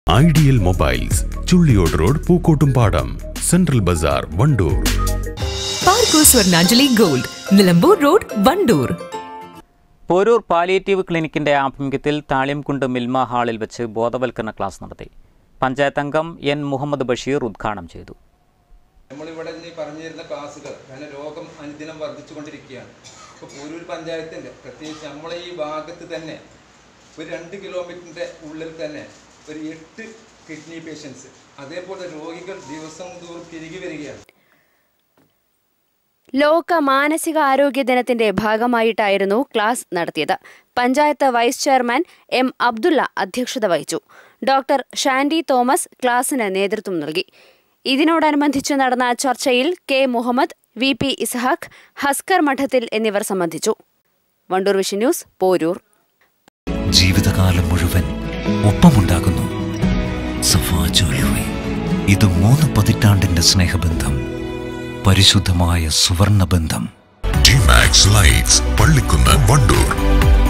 Ideal mobiles, Chulliyode road, Pookkottumpadam, central bazaar, Wandoor. Parco Swarnanjali gold, Nilambur road, Wandoor. Poroor palliative ക്ലിനിക്കിന്റെ ആഭിമുഖ്യത്തിൽ താളിയംകുണ്ട് മിൽമ ഹാളിൽ വെച്ച് ബോധവൽക്കരണ ക്ലാസ് നടത്തി. പഞ്ചായത്ത് അംഗം എൻ മുഹമ്മദ് ബഷീർ ഉദ്ഘാടനം ചെയ്തു. നമ്മളിവിടെ പറഞ്ഞിരുന്ന ക്ലാസ്സുകൾ കാരണം രോഗം അനുദിനം വർദ്ധിച്ചുകൊണ്ടിരിക്കുകയാണ്. ഇപ്പോൾ പോരൂർ പഞ്ചായത്തിൻ്റെ പ്രത്യേകിച്ച് നമ്മളെ ഈ ഭാഗത്ത് തന്നെ ഒരു 2 കിലോമീറ്ററിൻ്റെ ഉള്ളിൽ തന്നെ ഒരു 8 കിഡ്നി പേഷ്യൻസ്, അതേപോലെ രോഗികൾ ദിവസം തോറും പെരുകി വരികയാണ്. ലോക മാനസിക ആരോഗ്യ ദിനത്തിന്റെ ഭാഗമായിട്ടായിരുന്നു ക്ലാസ് നടത്തിയത്. Panchayat vice chairman M Abdulla അധ്യക്ഷത വഹിച്ചു. ഡോക്ടർ ഷാൻഡി തോമസ് ക്ലാസിന് നേതൃത്വം നൽകി. ഇതിനോടനുബന്ധിച്ച് നടന്ന ചർച്ചയിൽ K Muhammad, V P Ishaq, Haskar Madathil എന്നിവർ സംബന്ധിച്ചു. Wandoor vision news, Poroor. ജീവിതകാലം മുഴുവൻ ഒപ്പമുണ്ടാകുന്നു സഫാ ജ്വല്ലറി. ഇത് 3 പതിറ്റാണ്ടിന്റെ സ്നേഹബന്ധം, പരിശുദ്ധമായ സുവർണബന്ധം. Gmax lights, Pallikkunnu, Wandoor.